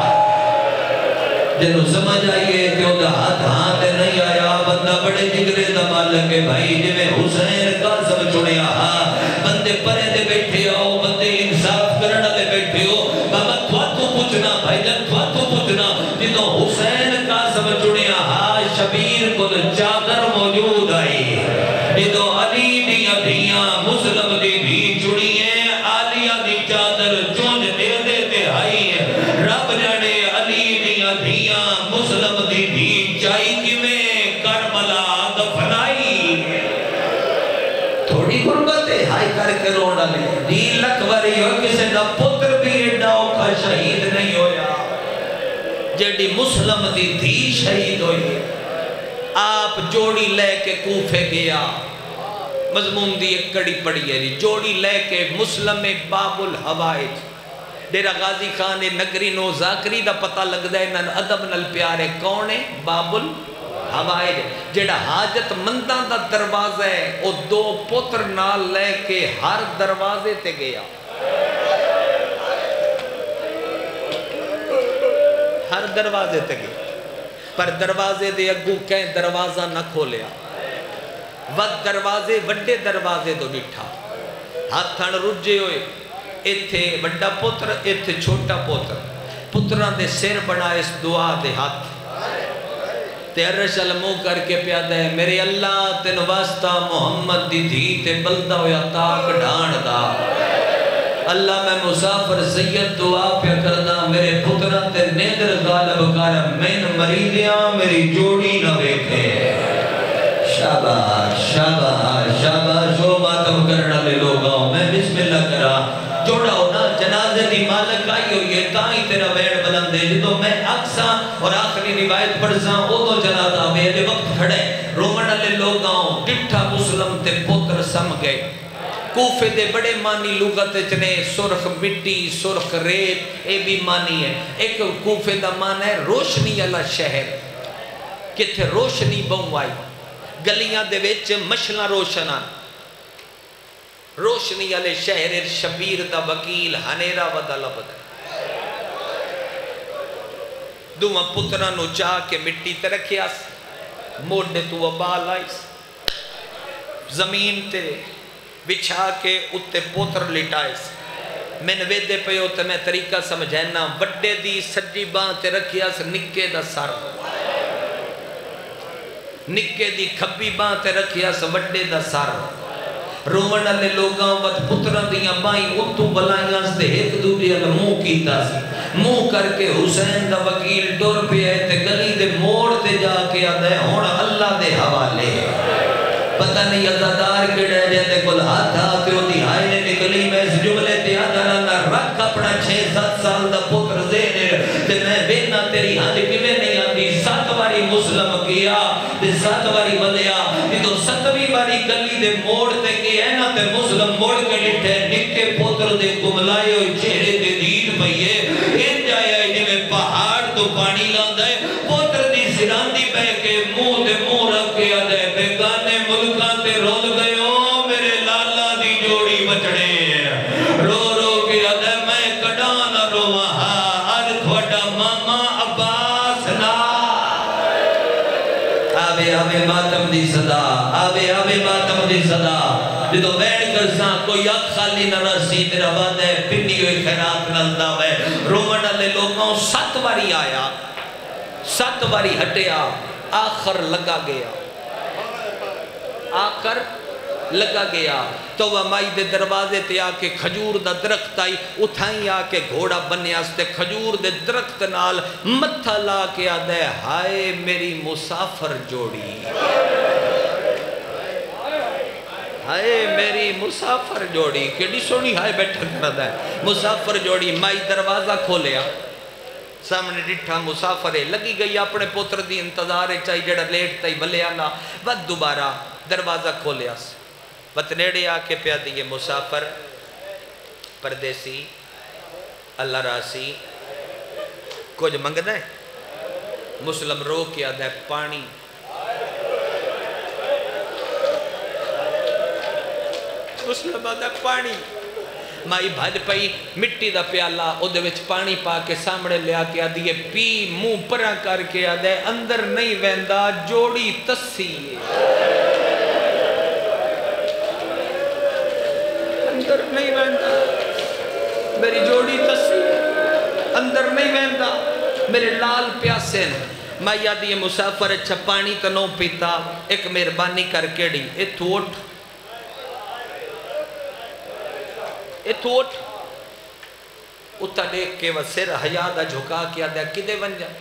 جنہوں سمجھ آئیے کہ وہ ہاتھ ہاتھ نہیں آیا بندہ بڑے جگرے دا مالک ہے بھائی جویں حسین قاسم چڑیا بندے پرے دے بیٹھے ہو بندے انصاف کرنا دے بیٹھے ہو بابا تو پوچھنا بھائی جن تو پوچھنا جنہوں حسین قاسم چڑیا شبیر کو چادر موجود آئی جنہوں علی دیاں دھیاں مسلم دی دھی چڑی ہیں آلیہ دی چادر چونج دے دے تے آئی رب جانے علی دیاں دھیاں مسلم دی دھی چائی کی میں کربلا دفنائی تھوڑی غربت ہے ہائی کر کے رونا لے دی لکھوری ہو کسے دا پتر بھی ایڈاؤ کا شہید نہیں ہویا جیڑی مسلم دی دھی شہید ہوئی آپ جوڑی لے کے کوفے گیا مضمون دی ایک کڑی پڑی ہے جوڑی لے کے مسلم باب الحوائج ڈیرہ غازی خان نگری نو زاکری دا پتہ لگ دے نن ادب نل پیارے کونے باب الحوائج جیڑا حاجت مندان دا دروازہ ہے او دو پتر نال لے کے ہر دروازے تے گیا ہر دروازے تے گیا پر دروازے دے اگو کہیں دروازہ نہ کھولیا ود دروازے وڈے دروازے دو ڈٹھا ہاتھاں رجے ہوئے ایتھے وڈا پتر ایتھے چھوٹا پتر پتران دے سیر بنا اس دعا دے ہاتھ تے عرش علمو کر کے پیادہ ہے میرے اللہ تین واسطہ محمد دی دھی تے بلدہ ہویا تاک ڈھان دا اللہ میں مسافر سید دعا پہ کردہ میرے پتران تے نیدر غالب کارا مین مریدیاں میری جوڑی نہ بیٹھے شاباش شاباش شاباش شو ماتم کرنا لے لوگاں میں بسم اللہ کرا جوڑا ہونا جنازے دی مالک آئی ہوئی ہے تائیں تیرا ویڑ بلندے جدو میں اکساں اور آخری روایت پڑھساں او تو جنازہ میرے وقت کھڑے رومن لے لوگاں ڈٹھا مسلم تے پتر سم گئے کوفے دے بڑے مانی لغت چنے سرخ مٹی سرخ ریت اے بھی مانی ہے ایک کوفے دا مان ہے روشنی والا شہر کتھے روشنی بہو آئی گلیاں دے وچ مشلہ روشنا روشنی والے شہر شبیر دا وکیل ہنیرا ودا لبدا دوما پتران نو چاہ کے مٹی تے رکھیا موڑے تو ابال آئیس زمین تے بچھا کے اتے پوتر لٹائیس میں نے ویدے پہ ہوتا میں طریقہ سمجھینا وڈے دی سجی بان تے رکھیا سے نکے دا سر نکے دی کھبی بان تے رکھیا سے وڈے دا سر رومن علی لوگاں ود پتران دیاں بائیں اتو بلائیاں سے ایک دوری علی منہ کیتا سے منہ کر کے حسین دا وکیل ڈور پہ آئے تے گلی دے موڑ تے جا کے آدھے ہون اللہ دے حوالے پتہ نہیں عزادار کے ڈے جاتے کل ہاتھ آتے ہوتی ہائی نے نکلی میں اس جملے تے آدھانا نہ رکھ اپنا 6-7 سال دا پتر زینر تے میں بینا تیری ہاتھ کیویں نہیں آتی 7 باری مسلم کیا تے 7 باری بدیا تو 7ویں باری گلی دے موڑ تے گیا ہے نا تے مسلم موڑ کے لٹھے نکے پتر دے گملائے ہوئی چہرے دے دید پہیے तो पानी लांदा है पुत्र दी सिरांदी बह के मुंह ते मुंह रख के आदे बेगाने मुल्कां ते रोल गए ओ मेरे लाला दी जोड़ी बचड़े रो रो के आदे मैं कड़ा ना रोवा आज थोड़ा मामा अब्बास ना आवे आवे मातम दी सदा आवे आवे मातम दी सदा जो बैठ कर सा कोई अख खाली न रसी मेरा बात है पिन्नी हुई खैरात नलदा वे रोमन वाले लोगों 7 बारी आया 7 बारी हटिया आखिर लगा गया आकर लगा गया तो वह माई दे दरवाजे ते आके खजूर दा दरख्त आई उठाई आके घोड़ा बनने आस्ते खजूर दे दरख्त नाल मत्था ला के आदे हाय मेरी मुसाफर जोड़ी हाय मेरी मुसाफर जोड़ी केड़ी सोनी हाय बैठा करदा है मुसाफर जोड़ी माई दरवाजा खोलिया सामने डिठा मुसाफर है लगी गई अपने पुत्र दी इंतजार चाहिए जेड़ा लेट तई बलिया ना बद दोबारा दरवाजा खोलिया बत नेड़े आके प्या दिए मुसाफर परदेसी अल्लाह रासी कुछ मंगदा है मुस्लिम रो के आदा है पानी मुस्लिम आदा पानी माई भज पई मिट्टी दा प्याला उहदे विच पानी पा के सामने लिया के आदी है पी मुंह परा करके आदा अंदर नहीं वहंदा जोड़ी तस्सी अंदर नहीं वहंदा मेरी जोड़ी तस्सी अंदर नहीं वहंदा मेरे लाल प्यासे माई आदी है मुसाफर अच्छा पानी तो नो पीता एक मेहरबानी करके डी इत्थों उठ उठ उता देख के वह सिर हया दा झुका के आदा किदे बन जा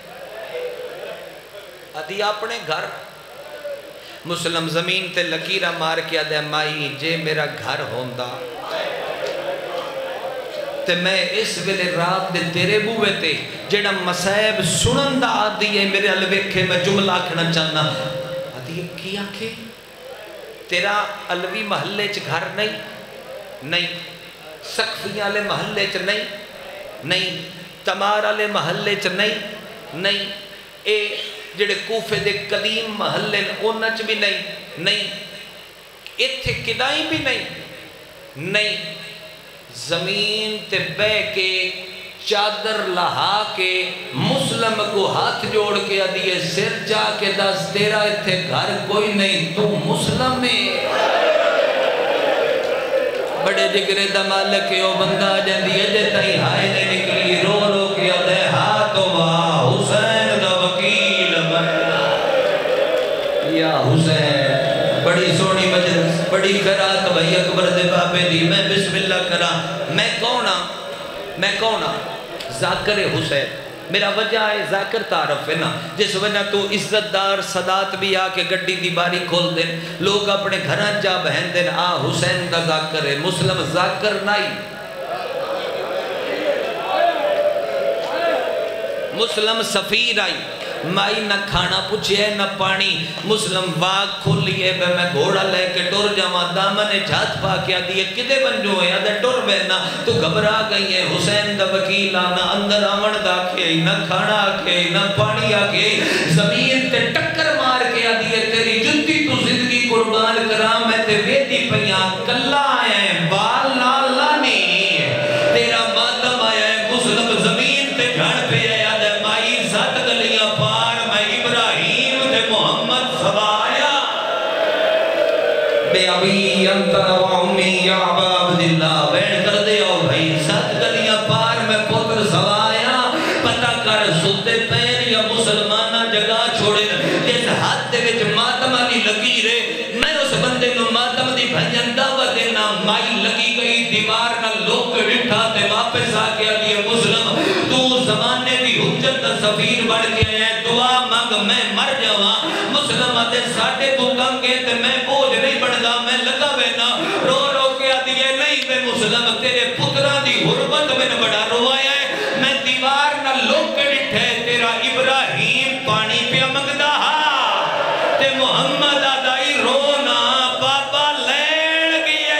आदि अपने घर मुस्लिम जमीन ते लकीरा मार के आदा माई जे मेरा घर होंदा ते मैं इस वेले रात दे तेरे बूहे ते जेड़ा मसैब सुनन दा आदि है मेरे अल वेखे मैं जुमला आखना चाहना आदि की आखे तेरा अलवी महल्ले च घर नहीं सखफियां वाले महल्ले च नहीं तमार वाले महल्ले च नहीं ए जेड़े कूफे दे कदीम महल्ले उन्हां च भी नहीं इत्थे किदाई भी नहीं जमीन ते बह के चादर लहा के मुस्लिम को हाथ जोड़ के आदिए सिर जाके दस तेरा इत्थे घर कोई नहीं तू मुस्लिम है बड़े जिगरे दा मालिक ओ बंदा जंदी अजे तई हाय ने निकली रो रो के आदे हाथ वाह हुसैन दा वकील बनना या हुसैन बड़ी सोनी मजलिस बड़ी खैरात भाई अकबर दे बाबे दी मैं बिस्मिल्लाह करा मैं कौन जाकिर हुसैन मेरा वजह है जाकिर तारफ है ना जिस वजह तो इज्जतदार सदात भी आके गड्डी दी बारी खोल दे लोग अपने घर जा बहन दे आ हुसैन का जाकिर है मुस्लिम जाकिर नहीं मुस्लिम सफीर आई माई न खाना पूछे न पानी मुस्लिम वाग खोलिए मैं घोड़ा लेके टुर जावा दामन झात पा के आदि किदे बंजो है आदे टुर बैना तू घबरा गई है हुसैन दा वकील आना अंदर आवन दा के न खाना के न पानी आके जमीन ते टक्कर मार के आदि तेरी जुत्ती तू जिंदगी कुर्बान करा मैं ते वेदी पईया कल्ला आया है बाल नाल लानी तेरा मातम आया है मुस्लिम जमीन ते झड़ पे आया माई सात गलियां पार मैं इब्राहिम ते मोहम्मद सवाया बे अभी अंतर व उम्मी या अबा अब्दुल्लाह बैठ कर दे ओ भाई सात गलियां पार मैं पुत्र सवाया पता कर सुते पैर या मुसलमाना जगह छोड़े जिस हाथ दे विच मातम वाली लगी रे मैं उस बंदे नु मातम दी भजन दावत देना माई लगी गई दीवार ना लोक रिठा ते वापस आके आदि मुस्लिम तू जमाने दी हुज्जत दा सफीर बन के आया दुआ मांग मैं मर जावा मुस्लिम दे साडे को कंगे ते मैं बोझ नहीं बनदा मैं लगा वेना रो रो के आदि नहीं मैं मुस्लिम तेरे पुत्रा दी हुर्मत में बड़ा रोवाया है मैं दीवार ना लोक रिठे तेरा इब्राहिम पानी पे मंगदा ते मोहम्मद आदाई रोना बाबा लैण गई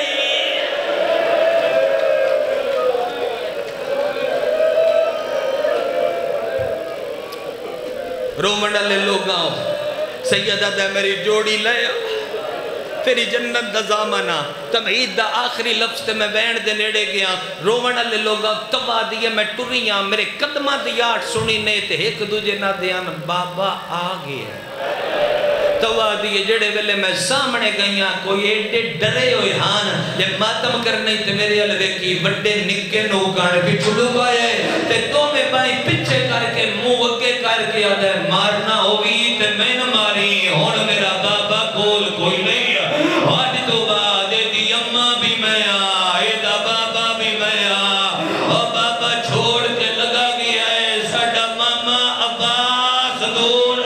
رومن والے لوگاں سیدہ دے میری جوڑی لے تیری جنت دا زامنہ تمہید دا آخری لفظ تے میں وین دے نیڑے گیا رومن والے لوگاں توا دیئے میں ٹریاں میرے قدمہ دیاٹ سنی نے تے ایک دوجے نہ دیان بابا آ گیا توا دیئے جڑے ویلے میں سامنے گئیاں کوئی ایڈے ڈرے ہوئے ہان یہ ماتم کرنے تے میرے علوے کی بڑے نکے نوکان پچھلو گئے تے تو میں بائی پچھے کر کے منہ اگے کر کے آدھے مارنا ہوئی تے میں نہ ماری ہون میرا بابا کول کوئی نہیں آج تو بعد دی اممہ بھی میں آئے دا بابا بھی میں اور بابا چھوڑ کے لگا گیا ہے ساڑا ماما عباس دور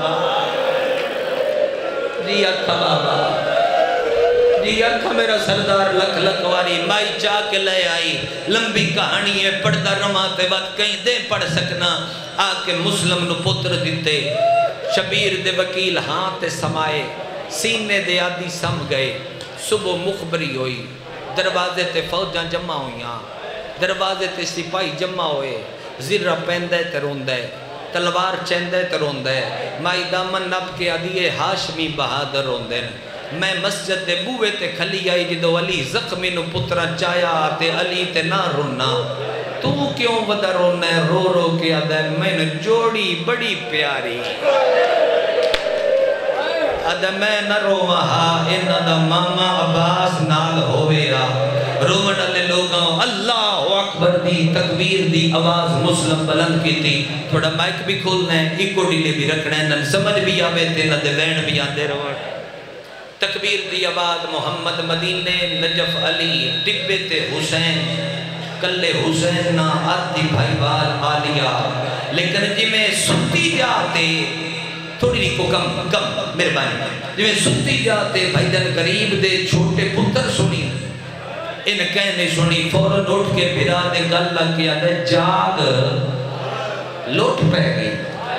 جی اکھا بابا جی اکھا میرا سردار لکھ لکھواری مائی چاہ کے لے آئی لمبی کہانی ہے پڑھتا رماتے وقت کہیں دے پڑھ سکنا آکے مسلم نو پتر دیتے شبیر دے وکیل ہاں تے سمائے سینے دے آدھی سم گئے صبح مخبری ہوئی دروازے تے فوجاں جمع ہوئیاں دروازے تے سپاہی جمع ہوئے زرہ پہندے تے روندے تلوار چندے تے روندے مائی دامن نب کے عدیے ہاشمی بہادر روندے میں مسجد دے بوئے تے کھلی آئی جدو علی زخمی نو پترہ چایا تے علی تے نہ رونا تو کیوں ودا رونا ہے رو رو کے آدھے میں نے جوڑی بڑی پیاری آدھے میں نہ رو وہاں انہ دا ماما عباس نال ہوئے رومن علی لوگاں اللہ اکبر دی تکبیر دی آواز مسلم بلند کی تھی تھوڑا مائک بھی کھولنا ہے ایکو ڈیلے بھی رکھنا ہے نہ سمجھ بھی آوے تے نہ دے وین بھی آندے رہو تکبیر دی آواز محمد مدینے نجف علی ٹبے تے حسین کلے حسین نہ آدھی بھائی وال آلیا لیکن جی میں ستی جاتے تھوڑی نہیں کو کم مہربانی جی میں ستی جاتے بھائی دن قریب دے چھوٹے پتر سنی ان کہنے سنی فوراں اٹھ کے بھرا دے گل لگ گیا دے جاگ لوٹ پہ گئی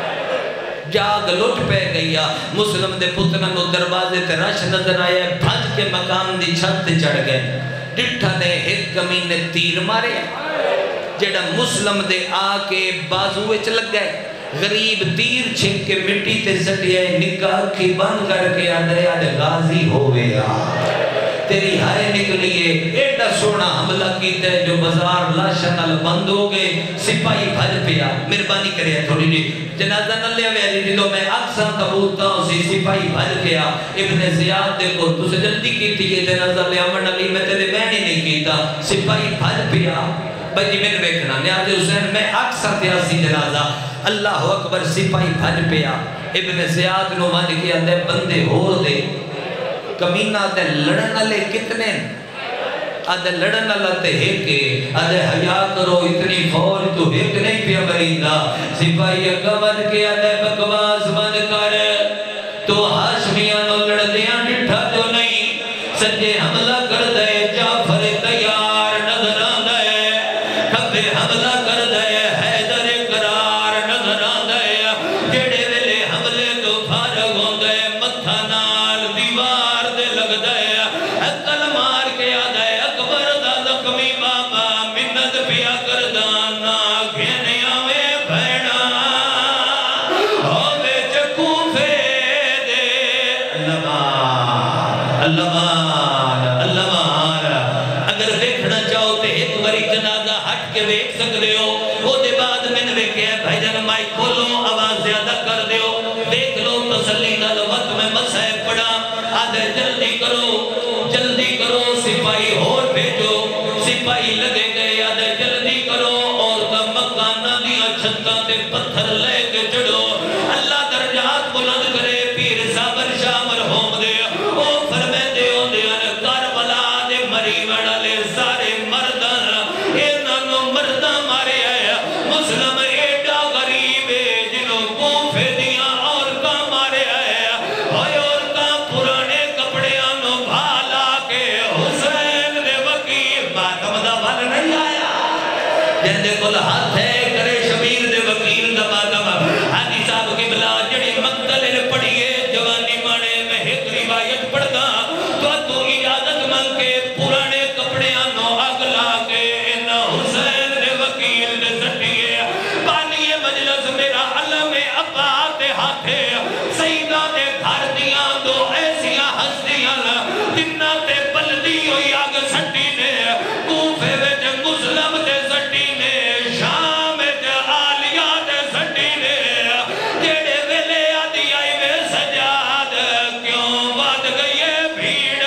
جاگ لوٹ پہ گئی مسلم دے پترن نو دروازے تے رش نظر آیا بھج کے مکان دی چھت تے چڑھ گئے ڈٹھا نے ایک کمین نے تیر مارے جڑا مسلم دے آکے بازوے چ لگ گئے غریب تیر چھک کے مٹی تے سٹیا نکاح کی بند کر کے آدھے غازی ہوئے تیری ہائے نکلیے ایڈا سونا حملہ کیتا ہے جو بازار لاشا نال بند ہو گئے سپاہی بھج پیا مہربانی کرے تھوڑی جی جنازہ نہ لے آوے جدو میں اکثر تبوتا ہوں سی سپاہی بھج گیا ابن زیاد دیکھو تو سے جلدی کی تھی یہ جنازہ لے آمن علی میں تیرے بہن ہی نہیں کیتا سپاہی بھج پیا بھائی جی میں نے بیکھنا نیاز حسین میں اکثر تیاسی جنازہ اللہ اکبر سپاہی بھج پیا ابن زیاد نو مان کے اندے بندے ہو دے کمینہ دے لڑن لے کتنے آدھے لڑن اللہ تے ہیکے آدھے حیاء کرو اتنی فور تو ہیک نہیں پیا بریندہ سپاہی اگوان کے آدھے بکواس بند کر تو ہاشمیانو لڑ دیاں ڈٹھا جو نہیں سجے حملہ کر دے جعفر تیار نظر آن دے کبھے حملہ کر دے حیدر قرار نظر آن دے جڑے ویلے حملے تو فارغ ہوں دے متھا نال دیوار دے لگ دے اکل مار کے آدھے اکبر دا زخمی بابا منت پیا کر دانا گھنے آوے بھیڑا ہوئے چکو فے دے اللہ اگر دیکھنا چاہو تے ایک بری جنازہ ہٹ کے دیکھ سکتے ہو وہ دے بعد میں نے دیکھے بھائی جن مائی کھولو آواز زیادہ کر دیو دیکھ لو تسلی نال وقت میں مسائب پڑا آدھے جلدی کرو سپاہی اور بھیجو سپاہی لگے گئے آدھے جلدی کرو اور کا مکانہ دیا چھتا تے پتھر لے کے چڑھو اللہ درجات بلند کرے پیر صابر شاہ مرحوم دے او فرمے دے ہو دے کربلا دے مری وڑا لے سارے مردان اے نانو مردان مارے آیا مسلم ایڈا غریب جنہوں کوفے دیا اور کا مارے آیا ہوئے اور کا پرانے کپڑے آنو بھالا کے حسین دے وکیل باتم دا بھال نہیں آیا جن دے کل ہاتھ ہے کرے شبیر دے وکیل دا باتم حاجی صاحب کی بلا جڑی مقتل نے پڑھئے جوانی مانے میں ایک روایت پڑھتا تو اجازت مانگ کے پرانے کپڑے آنو اگلا کے انہ حسین دے وکیل دے سٹیے پانیے مجلس میرا علم ابا دے ہاتھے سیدہ دے گھر دیاں دو ایسیاں ہستیاں جنہ تے بلدی ہوئی آگ سٹی نے کوفے وچ مسلم تے سٹی نے شام وچ عالیہ تے سٹی نے جڑے ویلے آدھی آئی وے سجاد کیوں ود گئی ہے بھیڑ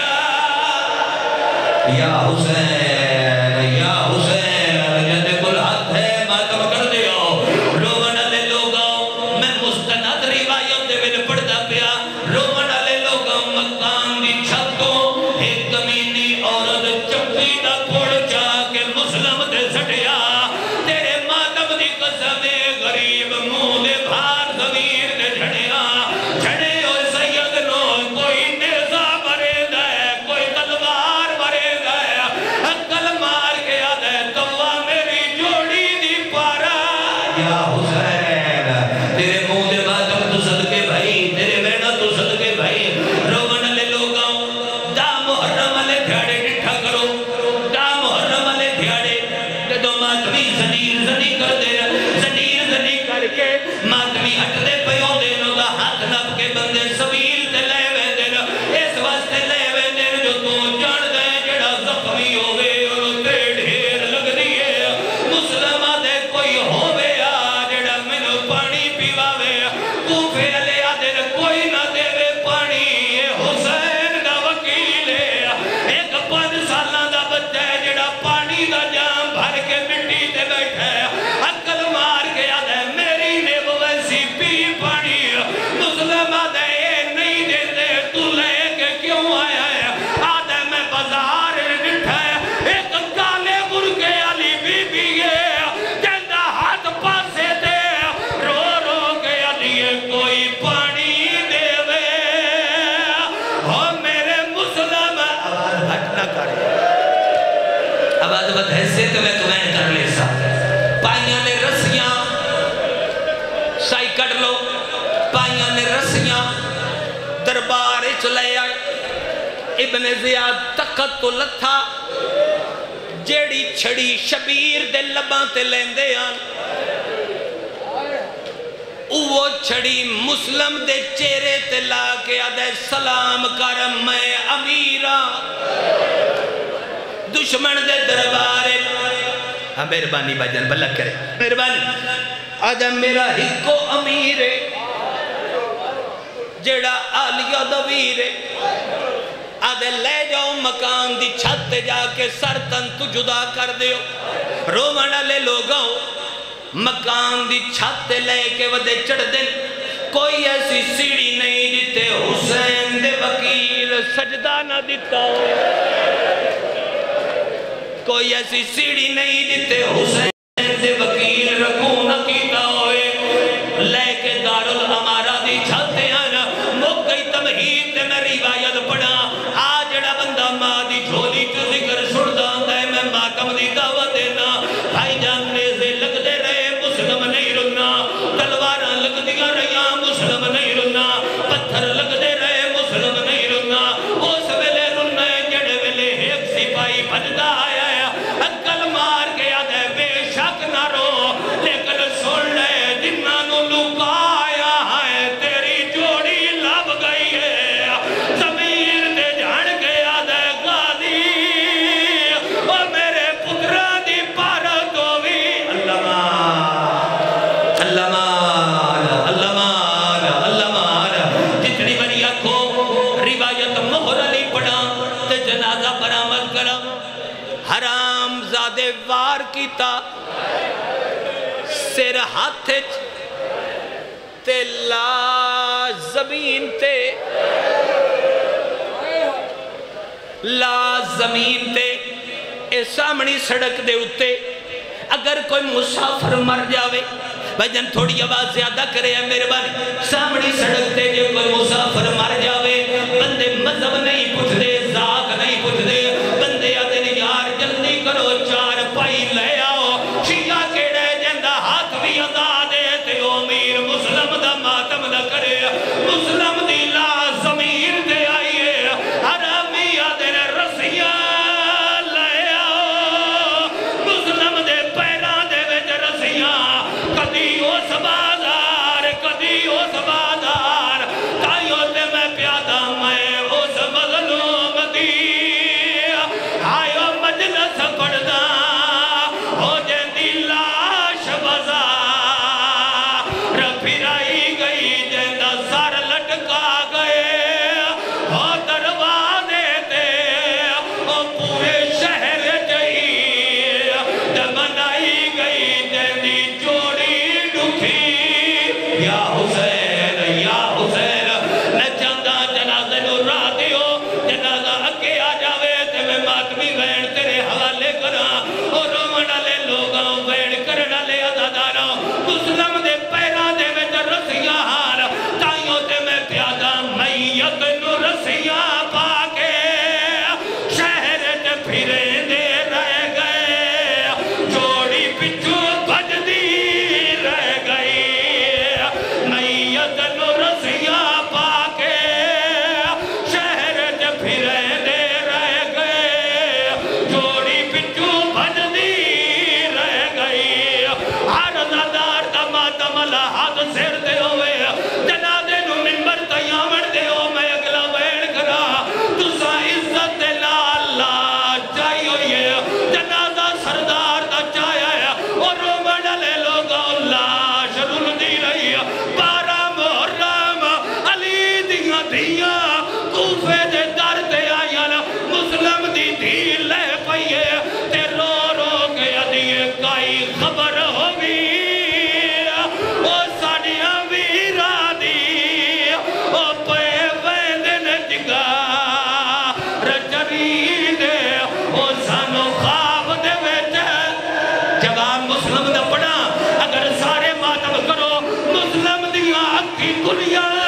یا حسین یا حسین جدے کل ہاتھ ہے ماتم کر دیو رومن والے لوگوں میں مستند روایت دے وچ پڑھدا پیا رومن والے لوگوں مکان دی چھتوں ایک کمینی عورت چپی دا کوڑ چا کے مسلم تے سٹیا تیرے ماتم دی قسم غریب منہ دے بھار ضمیر تے جھڑیا جھڑے او سید نو کوئی نیزہ مرے دا ہے کوئی تلوار مرے دا ہے عقل مار کے آدھے توا میری جوڑی دی پارا یا حسین تیرے منہ دے ماتم تو صدقے بھائی تیرے بینا تو صدقے بھائی رومن والے لوگوں دا محرم والے دھیاڑے ڈٹھا کرو دا محرم والے دھیاڑے جدو ماتمی زنیر زنی کر دے زنیر زنی کر کے ماتمی ہٹ دے پیوں دے نو دا ہاتھ نب کے بندے سبیل تے لے وے دے اس واسطے لے وے دے جو تو جان دے جڑا زخمی ہوئے اور تے ڈھیر لگ دیئے مسلمہ دے کوئی ہوئے جڑا منو پانی پیواوے کوفے علی آدھے کوئی نہ دے وے پانی حسین دا وکیل ہے ایک 5 سالاں دا بچہ ہے جڑا پانی دا جام بھر کے مٹی تے بیٹھا ہے عقل مار کے آدھے میری نیب ویسی پی پانی مسلم آدھے نہیں دیتے تو لے کے کیوں آیا ہے آدھے میں بازار ڈٹھا ہے ایک کالے مرگے علی بی بی ہے جندہ ہاتھ پاسے دے رو رو کے علی کوئی پانی دے وے میرے مسلم آواز بھٹ نہ کرے آواز بہت حیثیت میں تمہیں کر لے سا پائیاں نے رسیاں سائی کٹ لو پائیاں نے رسیاں دربار چلے آئے ابن زیاد تقت تو لتھا جیڑی چھڑی شبیر دے لباں تے لیندے آن وہ چھڑی مسلم دے چہرے تے لا کے آدھے سلام کرم میں امیرہ دشمن دے دربارے ہاں مہربانی بھائی بھلا کرے مہربانی آجا میرا ہکو امیر جڑا عالیہ دویر آدھے لے جاؤ مکان دی چھت جا کے سر تن تو جدا کر دیو رومن والے لوگوں مکان دی چھت لے کے ودے چڑھ دن کوئی ایسی سیڑھی نہیں جتے حسین دے وکیل سجدہ نہ دیتا ہو کوئی ایسی سیڑھی نہیں جتے حسین دے وکیل رکھوں نہ کیتا ہوئے لے کے دارالعمارہ دی چھتے آنا مک گئی تمہید تے میں روایت پڑھا آجڑا بندہ ماں دی جھولی تو ذکر سڑتا ہے میں ماتم دی دعوت دینا بھائی جان نیزے لگ دے رہے مسلم نہیں رنا تلواراں لگ دیا رہیاں مسلم نہیں رنا پتھر لگ دے رہے مسلم نہیں رنا اس ویلے رنا جڑے ویلے ایک سپاہی بجدا آیا ہے عقل مار کے آدھے بے شک نہ رو لیکن سن لے جنہاں نو لکایا ہے تیری جوڑی لب گئی ہے زمین دے جھڑ کے آدھے غازی اور میرے پترہ دی پارت ہوئی اللہ مانا جتنی بری آنکھوں روایت مہر علی پڑھا تے جنازہ برآمد کرا حرام زادے وار کیتا سر ہاتھ تے لا زمین تے لا زمین تے اے سامنی سڑک دے اتے اگر کوئی مسافر مر جاوے بھجن تھوڑی آواز زیادہ کرے ہیں میرے بانی سامنی سڑک تے جو کوئی مسافر مر جاوے بندے مذہب نہیں پوچھ دے ذات نہیں پوچھ دے بندے آدھے یار جلدی کرو 4 پائی لے آؤ شیعہ کیڑے جندہ ہاتھ بھی ادا دے تے امیر مسلم دا ماتم دا کرے مسلم دی لا زمین دے آئیے حرامی آدھے رسیاں لے آؤ مسلم دے پیران دے وچ رسیاں کدی اس باز اس بازار تائیوں تے میں پیادا میں اس مظلوم دی آئیو مجلس پڑھدا ہو جیندی لاش بازار پھرائی گئی جیندہ سر لٹکا گئے ہو دروازے تے او پورے شہر جئی دمنائی گئی جیندی جوڑی ڈکھی یا حسین نچاندہ جنازے نو راہ دیو جنازہ اکے آ جاوے تے میں ماتمی وین تیرے حوالے کرا اور رومن لے لوگاں وین کرنا لے عزادارا مسلم دے پیران دے میں رسیاں ہار تائیوں تے میں پیادا میت نو رسیاں پاکے شہر تے پھرے دے رہ گئے جوڑی پچھو بج دی رہ گئی میت نو رسیاں پاکے شہر تے پھرے دے رہ گئے جوڑی پچھو بج دی رہ گئی عرضدار دماتم لحظ سر دے ہوئے جنازے نو منبر تیامن دے ہو میں اگلا وین کرا تسا عزت لالا چاہی ہوئی ہے جنازہ سردار دا چاہیا ہے اور رومن لے لوگا اللہ شرول دی رہی ہے بارہ محرم علی دیاں دیاں کوفے دے در تے آیا مسلم دی دی لے پئیے تے رو رو کے ادیے کائی خبر ہوگی او ساڑیاں ویرا دی او پے ویندن جگا رجری دے او سانو خواب دے ویچے جواب مسلم دا پڑا اگر سارے ماتم کرو مسلم دیاں اکھی کلیاں